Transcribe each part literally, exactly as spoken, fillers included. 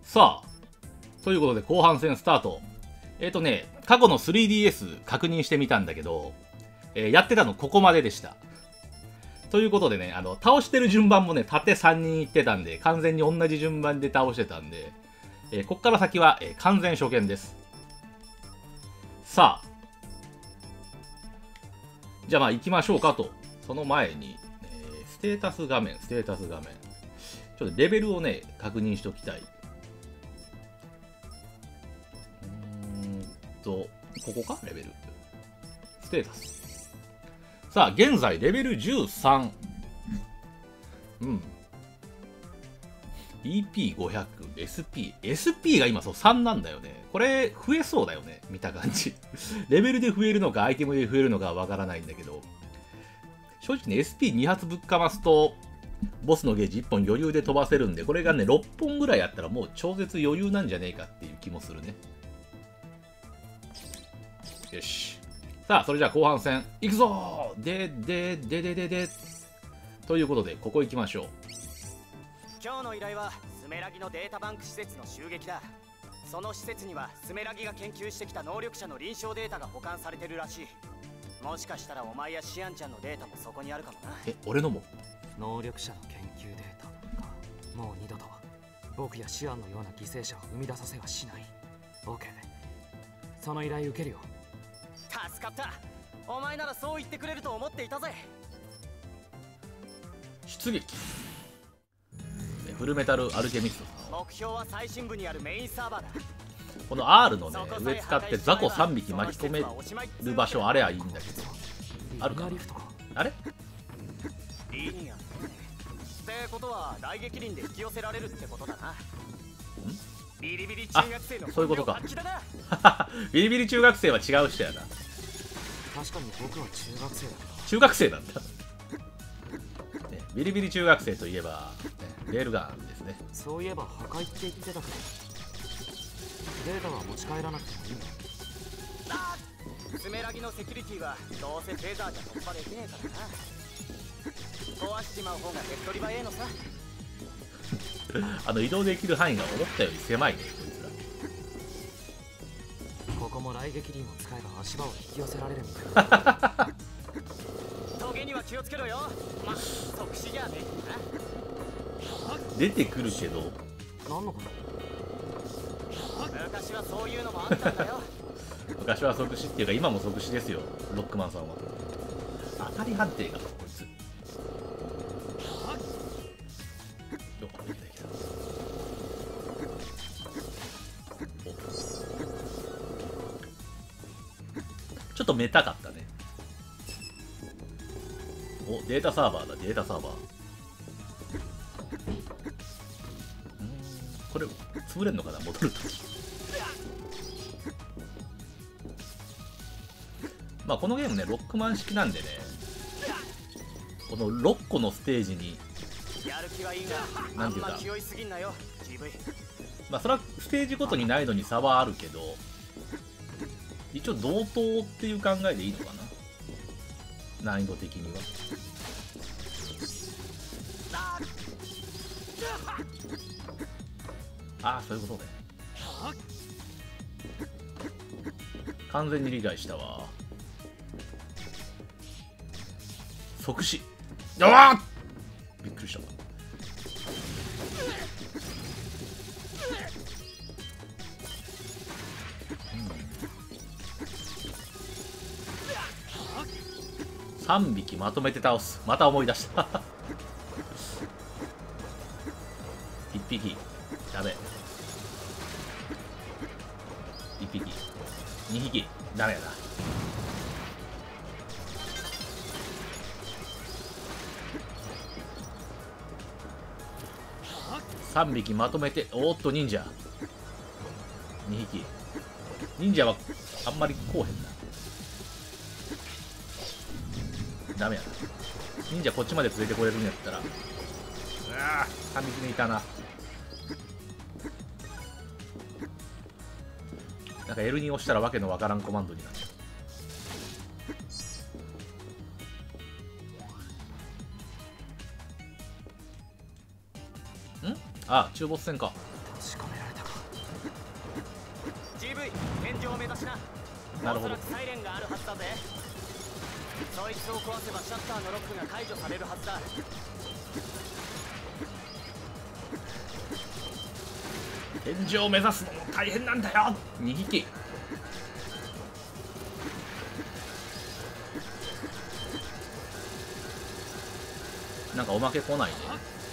さあ、ということで後半戦スタート。えっ、ー、とね、過去の スリーディーエス 確認してみたんだけど、えー、やってたのここまででした。ということでね、あの、倒してる順番もね、縦さんにんいってたんで、完全に同じ順番で倒してたんで、えー、こっから先は、えー、完全初見です。さあ、じゃあまあ行きましょうかと。その前に、えー、ステータス画面、ステータス画面。ちょっとレベルをね、確認しておきたい。うーんと、ここかレベル。ステータス。さあ、現在レベルじゅうさん。うん。イーピーごひゃく、エスピー。エスピー が今そうさんなんだよね。これ増えそうだよね。見た感じ。レベルで増えるのか、アイテムで増えるのかわからないんだけど。正直ね、エスピーに 発ぶっかますと、ボスのゲージいっぽん余裕で飛ばせるんで、これがね、ろっぽんぐらいあったらもう超絶余裕なんじゃねえかっていう気もするね。よし。さあ、それじゃあ後半戦、いくぞーで、で、で、で、で、で。ということで、ここ行きましょう。 今日の依頼は、スメラギのデータバンク施設の襲撃だ。その施設には、スメラギが研究してきた能力者の臨床データが保管されてるらしい。もしかしたらお前やシアンちゃんのデータもそこにあるかもな。 え、俺のも能力者の研究データか。もう二度と僕やシアンのような犠牲者を生み出させはしない。 OK、 その依頼受けるよ。 助かった。お前ならそう言ってくれると思っていたぜ。 出撃。フルメタルアルケミスト。 目標は最深部にあるメインサーバーだ。 この アール のね、上使って雑魚さんびき巻き込める場所あれはいいんだけど。あるかなあれリニアってことは大撃輪で引き寄せられるってことだな。ビリビリ中学生のそういうことか。ビリビリ中学生は違う人やな。 確かに僕は中学生だけど。 中学生なんだ、ね、ビリビリ中学生といえば、ね、レールガンですね。 そういえば破壊って言ってたけど、データは持ち帰らなくてもいいの？ あっ、スメラギのセキュリティはどうせフェザーじゃ突破できねえからな。壊しちまう方が手っ取り早いのさ。 あの移動できる範囲が思ったより狭いね、こいつら。 ここも雷撃輪を使えば足場を引き寄せられるみたいな。 トゲには気をつけろよ。ま、即死じゃねえな。 出てくるけど何のこと？ 昔はそういうのもあったんだよ。 昔は即死っていうか今も即死ですよ、ロックマンさんは。当たり判定がこいつ。よくできた。ちょっとメタかったね。お、データサーバーだ、データサーバー。うん、これ潰れんのかな、戻るとき。まあこのゲームね、ロックマン式なんでね、このろっこのステージに、なんていうか、まあそれはステージごとに難易度に差はあるけど、一応同等っていう考えでいいのかな、難易度的には。ああ、そういうことね。完全に理解したわ。即死。うわーびっくりした。さんびきまとめて倒す。また思い出した。いっぴきダメ。いっぴきにひきダメやな。さんびきまとめて、おーっと忍者にひき。忍者はあんまりこうへんな。ダメやな。忍者こっちまで連れてこれるんやったら。うわあ、さんびきめいたな。なんか エルに 押したらわけのわからんコマンドになった。んあ、中ボス戦か。 閉じ込められた。 を目指しな。 なるほど。 おそらくサイレンがあるはずだぜ。そいつを壊せばシャッターのロックが解除されるはずだ。 天井を目指すのも大変なんだよ。にひき。なんかおまけ来ないね。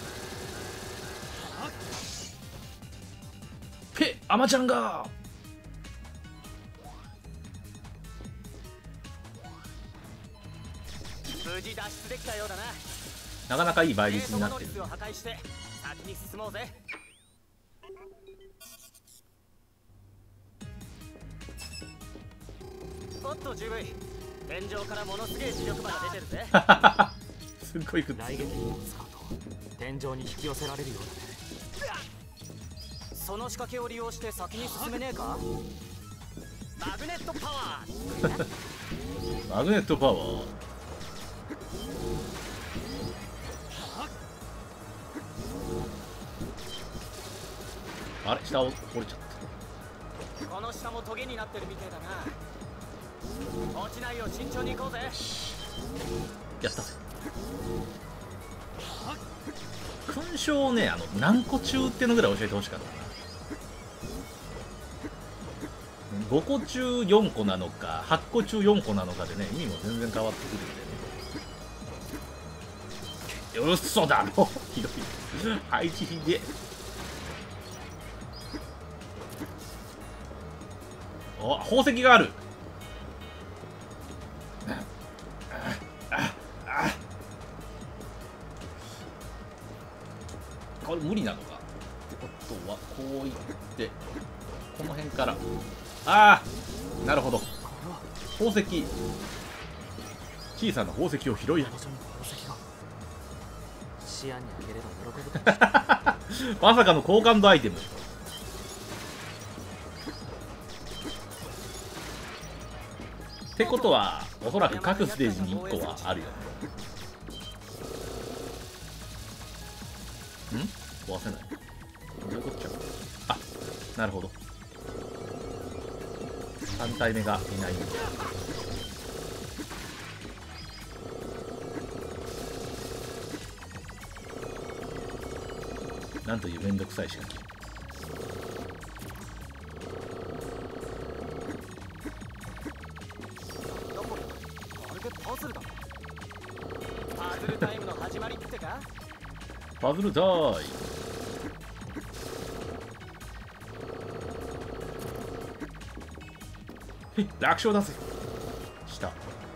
ペアマちゃんが無事脱出できたようだな。 なかなかいい倍率になってる。 ゲートモノリスを破壊して先に進もうぜ。おっと ジーブイ、 天井からものすげえ磁力場が出てるぜ。 すっごいくっつ雷撃を使うと天井に引き寄せられるようだね。 その仕掛けを利用して先に進めねえか。マグネットパワー。 マグネットパワー。あれ、下を降りちゃった。 この下もトゲになってるみてえだな。落ちないよう慎重に行こうぜ。 やったぜ。勲章をね、あの何個中ってのぐらい教えてほしかったな。ごこ中よんこなのかはっこ中よんこなのかでね、意味も全然変わってくるんでね。嘘だろ。ひどい。配置ひで。お、宝石がある。これ無理なのか。ってことはこういってこの辺から、ああ、なるほど。宝石、小さな宝石を拾い上げ、 視野にあげれば喜ぶ。 まさかの好感度アイテム。ってことはおそらく各ステージにいっこはあるよね。ん壊せない。どういうことちゃう。あ、なるほど。さん体目がいないんだ。なんというめんどくさい仕掛け。 まるでパズルだ。パズルタイムの始まりってか。 パズルタイム。へい、楽勝だぜ。した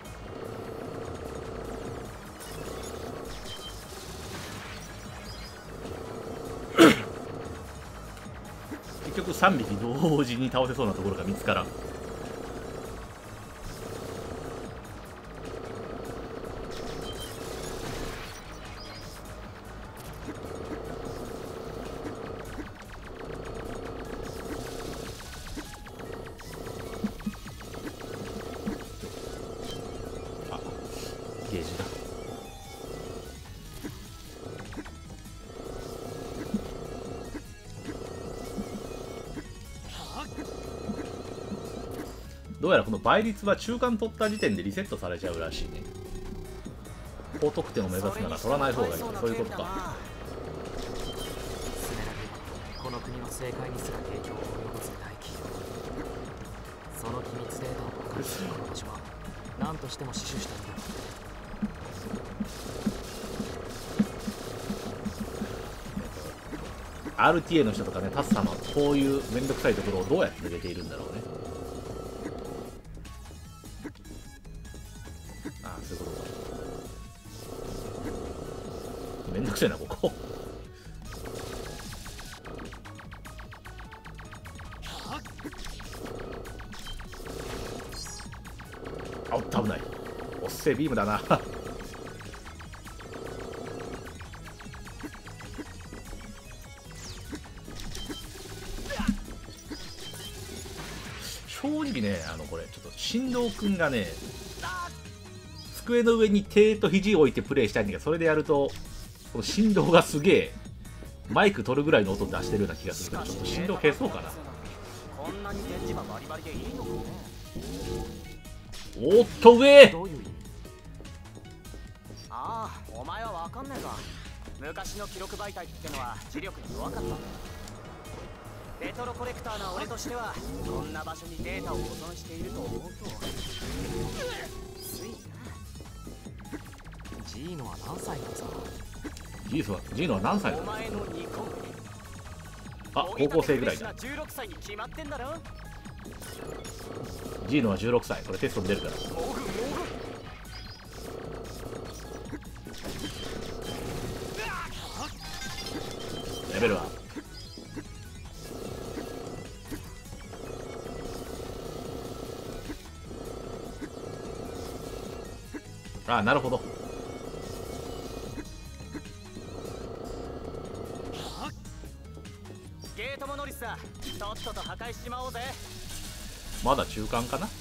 結局さんびき同時に倒せそうなところが見つからん。ゲージだ。どうやらこの倍率は中間取った時点でリセットされちゃうらしいね。高得点を目指すなら取らない方がいい。そういうことか。 スメラギはこの国の政界にすら影響を及ぼす大企業。その機密データを保管するこの場所は何としても死守したいんだ。 アールティーエー の人とかね、タスさんのこういうめんどくさいところをどうやって抜けているんだろうね。ああ、そういうことか。めんどくせえな、ここ。あっと危ない。おっせえビームだな。正直ね、あのこれちょっと振動くんがね、机の上に手と肘を置いてプレイしたいんだけど、それでやるとこの振動がすげえマイク取るぐらいの音出してるような気がするから、ちょっと振動消そうかな。 こんなに電磁場バリバリでいいのかね。 おーっと上。 どういう意味？ ああ、お前はわかんねえか。昔の記録媒体ってのは磁力に弱かったんだ。レトロコレクターな俺としてはこんな場所にデータを保存していると思うとついな。 ジーノは何歳なんさ？ ジースはジーノは何歳だ。 お前のにこあ、高校生ぐらいだ。 じゅうろくさいに決まってんだろ。 ジーノはじゅうろくさい。これテストに出るから。 モグモグ。 レベルはああ、なるほど。 ゲートもノリスだ。とっとと破壊しちまおうぜ。 まだ中間かな。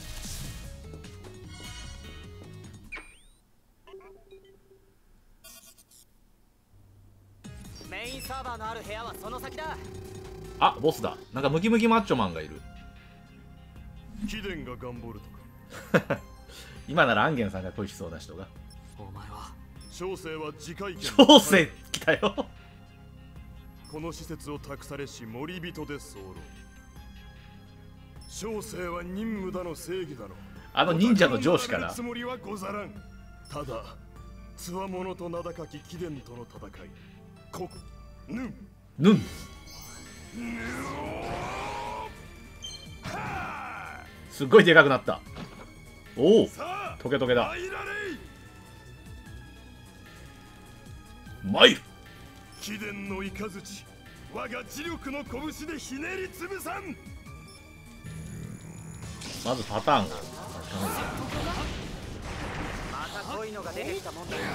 メインサーバーのある部屋はその先だ。 あ、ボスだ。なんかムキムキマッチョマンがいる。 貴殿が頑張るとか。 今ならアンゲンさんが恋しそうな人が。 お前は小生は次回権。 小生来たよ。 この施設を託されし森人で候。小生は任務だの正義だの。 あの忍者の上司からつもりはござらん。ただつわものと名高き貴殿との戦い。こぬんぬん。すっごいでかくなった。おお、トゲトゲだ。参る。 貴殿の雷、我が磁力の拳でひねりつぶさん。 まずパターンがまたこういうのが出てきたもんだよ。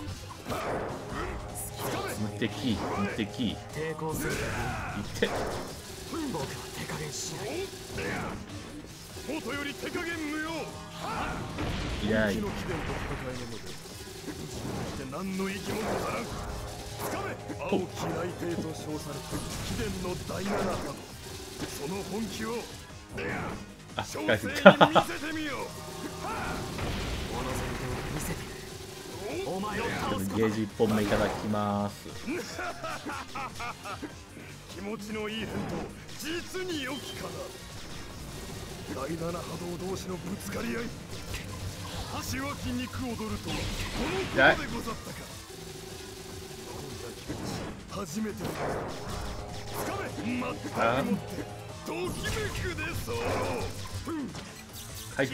無敵無敵。 抵抗する。 いって僕は手加減しない。 元より手加減無用。 いやい本気の貴殿と戦えぬのでして何の意義もござらん。つかめ青き内定と称されて貴殿の第七波動。その本気をあ、 小返す生に見せてみよう。 おのぜりを見せてくれ。お前を倒すゲージいっぽんめいただきます。 気持ちのいい返答、実に良きかな。第七波動同士のぶつかり合い、しわき肉踊るとはこのことでござったか。今夜君初めてだ。つかめまったくもってときめくでそう。 回復。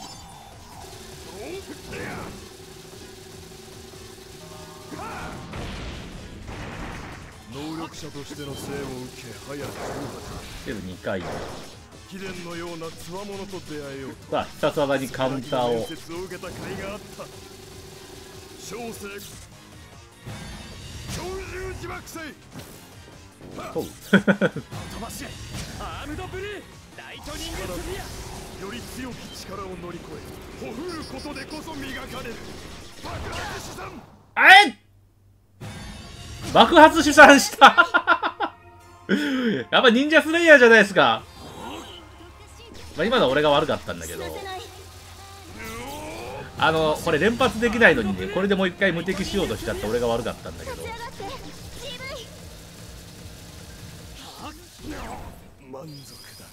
能力者としての生を受け早じゅうはレベルにかい。 ち。貴殿のようなつわものと出会えようとさあ、必殺技にカウンターを。 面接を受けた甲斐があった。小生鳥獣自爆せい。 とう。 飛ばしアームドブルーライトニングスピア。 より強き力を乗り越えほふることでこそ磨かれる爆発資産。 あえ爆発主産したやっぱ忍者スレイヤーじゃないですか。まあ今のは俺が悪かったんだけど、あのこれ連発できないのにね、これでもう一回無敵しようとしちゃって俺が悪かったんだけど。 満足だ。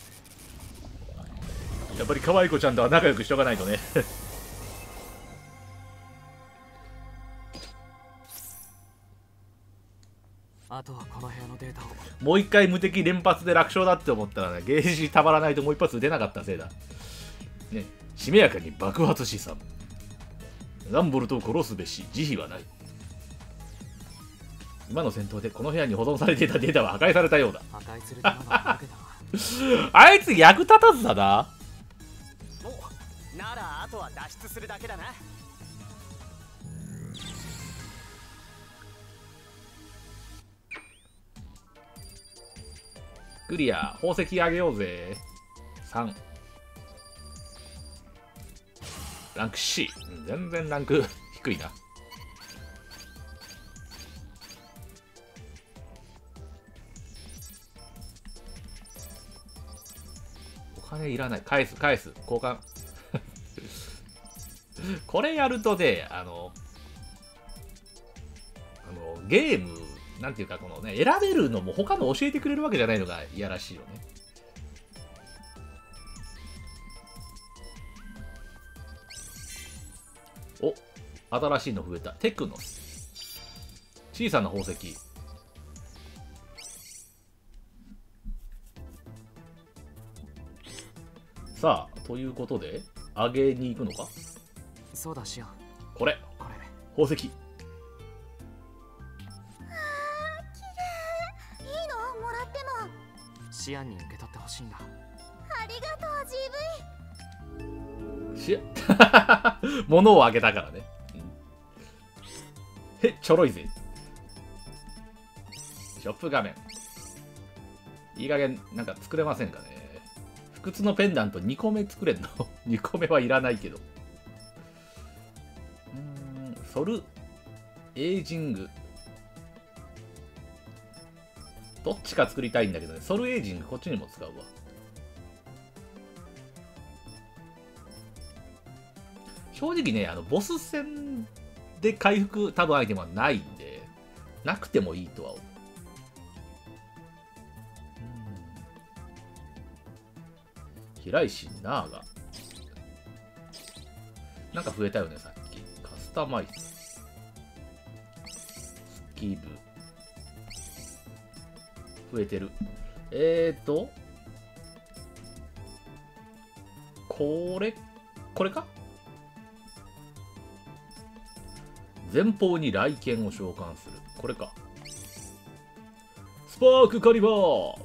やっぱり可愛い子ちゃんとは仲良くしとかないとねあとはこの部屋のデータを。 もう一回無敵連発で楽勝だって思ったらね、ゲージたまらないともう一発出なかったせいだね。しめやかに爆発資産。ランボルトを殺すべし慈悲はない。今の戦闘でこの部屋に保存されていたデータは破壊されたようだ。 破壊する手間があるわけだ。 あいつ役立たずだな。 お、ならあとは脱出するだけだな。 クリア。宝石あげようぜ。さん。ランク C。うん、全然ランク低いな。 金いらない。返す、返す。交換。これやるとね、あの、あの、ゲーム、なんていうか、このね、選べるのも他の教えてくれるわけじゃないのがいやらしいよね。お、新しいの増えた。テクノス。小さな宝石。さあ、ということで、上げに行くのか。 そうだシアン、 これ、 これ宝石。 いいのもらっても。 シアンに受け取ってほしいんだ。 ありがとう ジーブイ。 し物をあげたからね。うん、へ、ちょろいぜ。ショップ画面。いい加減、なんか作れませんかね。不屈のペンダントにこめ作れんのにこめはいらないけど。うーん、ソル、エイジング。どっちか作りたいんだけどね。ソルエイジングこっちにも使うわ。正直ね、あの、ボス戦で回復多分アイテムはないんで、なくてもいいとは思う。平石ナーガ。なんか増えたよね、さっき。カスタマイズ。スキブ。増えてる。えーと。これ、これか？前方に雷剣を召喚する。これか。スパークカリバー。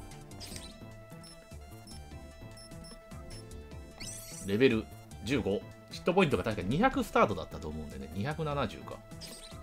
レベルじゅうご。ヒットポイントが確かににひゃくスタートだったと思うんでね。にひゃくななじゅうか。